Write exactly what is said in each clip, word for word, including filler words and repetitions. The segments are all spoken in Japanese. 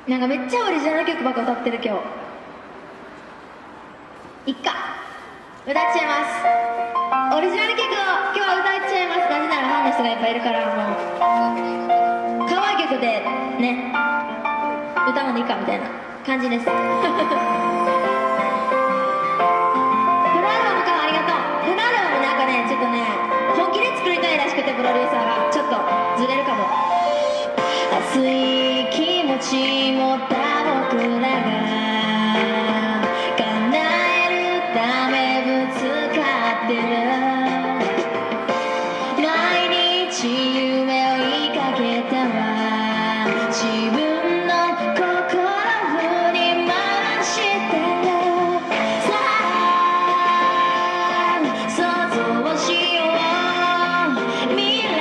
なんかめっちゃオリジナル曲ばっか歌ってる今日。いっか、歌っちゃいます。オリジナル曲を今日は歌っちゃいます。なぜならファンの人がいっぱいいるから、もう可愛い曲でね歌わんでいいかみたいな感じです。フルアルバムかありがとう。フルアルバムなんかねちょっとね本気で作りたいらしくて、プロデューサーがちょっとずれるかも。熱い気持ち持った僕らが叶えるためぶつかってる。毎日夢を追いかけたわ。自分の心振り回してる。さあ想像しよう未来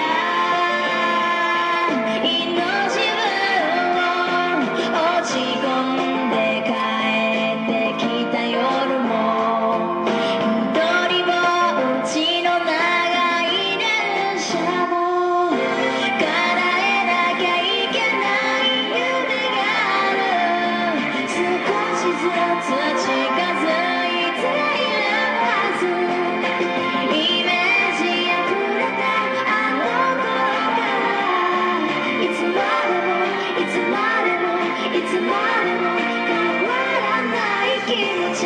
の自分を。落ち込んで帰ってきた夜も一人ぼっちの長い電車も叶えなきゃいけない夢がある。少しずつ近づいているはず。イメージあふれたあの頃からいつまでもいつまでもいつまでも変わらない気持ち。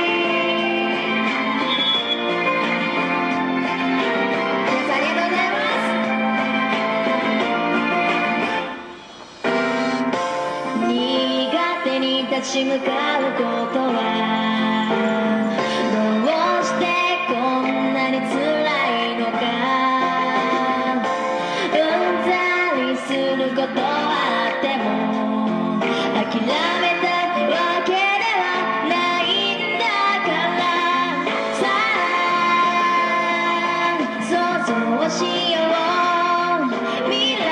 皆さんありがとうございます。苦手に立ち向かうことはどうしてこんなに辛いのか。うんざりすることはあっても諦めたわけではないんだから。さあ想像しよう未来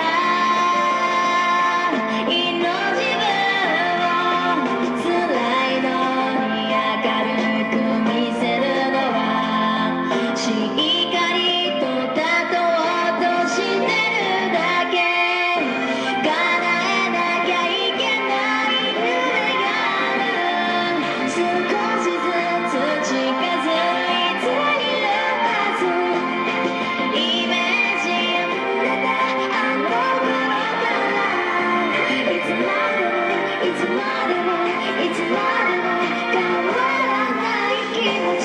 の自分を。辛いのに明るく見せるのはしっかりと立とうとしてるだけ。叶えなきゃいけない夢がある。少しずつ近づいているはず。イメージあふれたあの頃からいつまでもいつまでもいつまでも変わらない気持ち。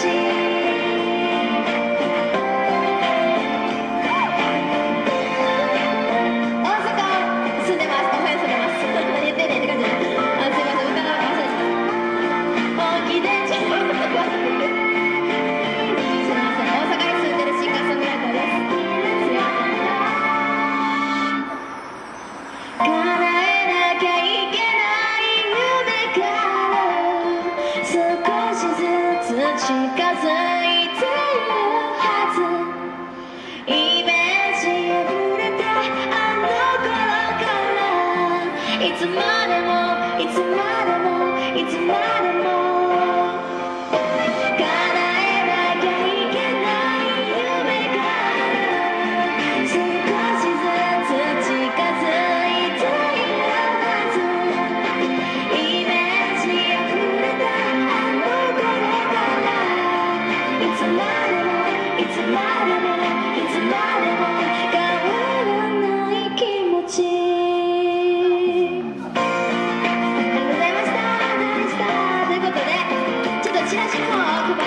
大阪住んでます。おはよう住んでます。何言ってんねんって感じで。あ、すいません、歌が忘れてた。本気でちょっとすいません、大阪に住んでるシンガーソングライターです。すいません。叶えなきゃいけない夢がある。少しずつ近づいているはず。イメージあふれたあの頃からいつまでもいつまでもいつまでも叶えなきゃいけない夢がある。少しずつ近づいているはず。イメージあふれたあの頃からいつまでもいつまでもいつまでも変わらない気持ち。ありがとうございました。ということでちょっとチラシの方を配